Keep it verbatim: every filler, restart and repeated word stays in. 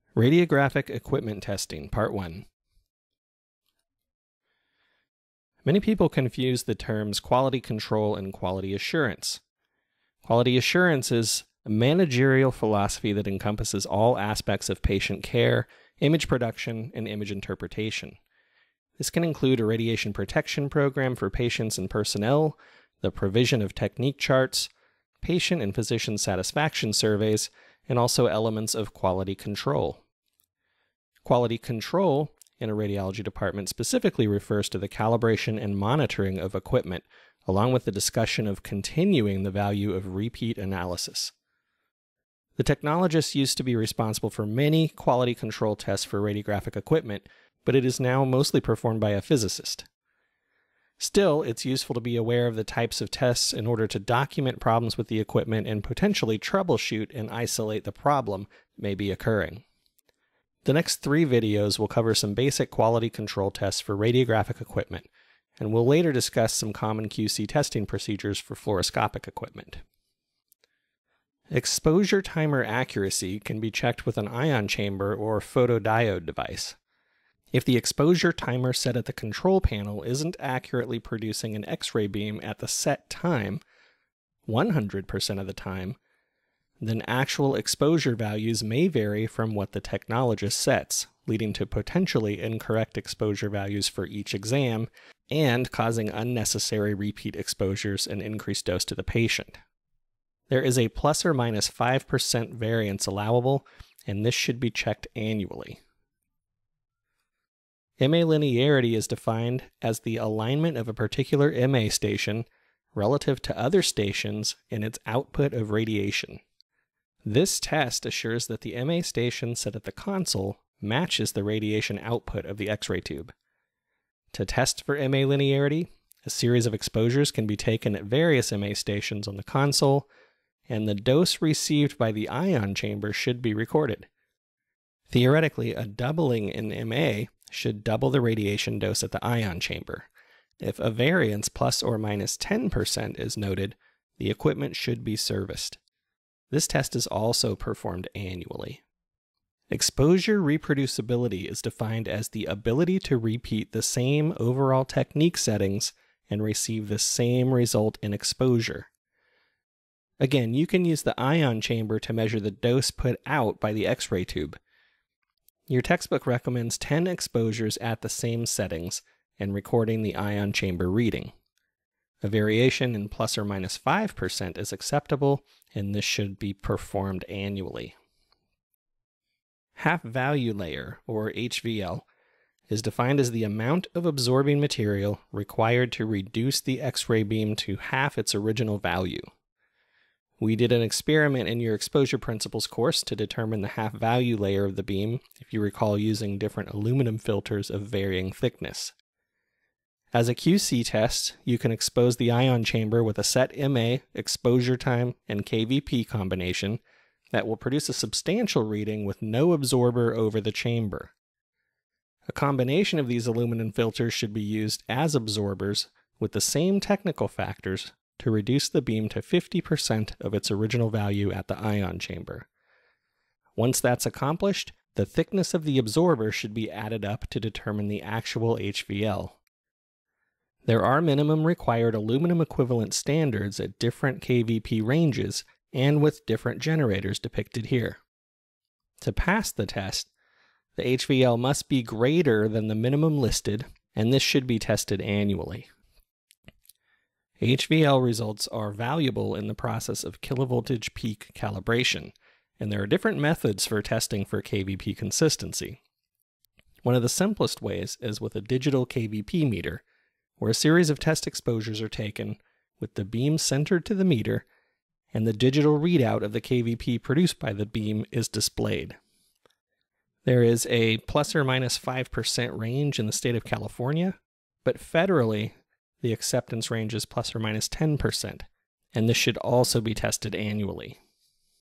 Radiographic Equipment Testing, Part one. Many people confuse the terms quality control and quality assurance. Quality assurance is a managerial philosophy that encompasses all aspects of patient care, image production, and image interpretation. This can include a radiation protection program for patients and personnel, the provision of technique charts, patient and physician satisfaction surveys, and also elements of quality control. Quality control in a radiology department specifically refers to the calibration and monitoring of equipment, along with the discussion of continuing the value of repeat analysis. The technologists used to be responsible for many quality control tests for radiographic equipment, but it is now mostly performed by a physicist. Still, it's useful to be aware of the types of tests in order to document problems with the equipment and potentially troubleshoot and isolate the problem that may be occurring. The next three videos will cover some basic quality control tests for radiographic equipment, and we'll later discuss some common Q C testing procedures for fluoroscopic equipment. Exposure timer accuracy can be checked with an ion chamber or photodiode device. If the exposure timer set at the control panel isn't accurately producing an X-ray beam at the set time, one hundred percent of the time, then actual exposure values may vary from what the technologist sets, leading to potentially incorrect exposure values for each exam and causing unnecessary repeat exposures and increased dose to the patient. There is a plus or minus five percent variance allowable, and this should be checked annually. M A linearity is defined as the alignment of a particular M A station relative to other stations in its output of radiation. This test assures that the M A station set at the console matches the radiation output of the X-ray tube. To test for M A linearity, a series of exposures can be taken at various M A stations on the console, and the dose received by the ion chamber should be recorded. Theoretically, a doubling in M A should double the radiation dose at the ion chamber. If a variance plus or minus ten percent is noted, the equipment should be serviced. This test is also performed annually. Exposure reproducibility is defined as the ability to repeat the same overall technique settings and receive the same result in exposure. Again, you can use the ion chamber to measure the dose put out by the X-ray tube. Your textbook recommends ten exposures at the same settings and recording the ion chamber reading. A variation in plus or minus five percent is acceptable, and this should be performed annually. Half value layer, or H V L, is defined as the amount of absorbing material required to reduce the X-ray beam to half its original value. We did an experiment in your exposure principles course to determine the half value layer of the beam, if you recall using different aluminum filters of varying thickness. As a Q C test, you can expose the ion chamber with a set M A, exposure time, and K V P combination that will produce a substantial reading with no absorber over the chamber. A combination of these aluminum filters should be used as absorbers with the same technical factors to reduce the beam to fifty percent of its original value at the ion chamber. Once that's accomplished, the thickness of the absorber should be added up to determine the actual H V L. There are minimum required aluminum equivalent standards at different K V P ranges and with different generators depicted here. To pass the test, the H V L must be greater than the minimum listed, and this should be tested annually. H V L results are valuable in the process of kilovoltage peak calibration, and there are different methods for testing for K V P consistency. One of the simplest ways is with a digital K V P meter, where a series of test exposures are taken with the beam centered to the meter, and the digital readout of the K V P produced by the beam is displayed. There is a plus or minus five percent range in the state of California, but federally, the acceptance range is plus or minus ten percent, and this should also be tested annually.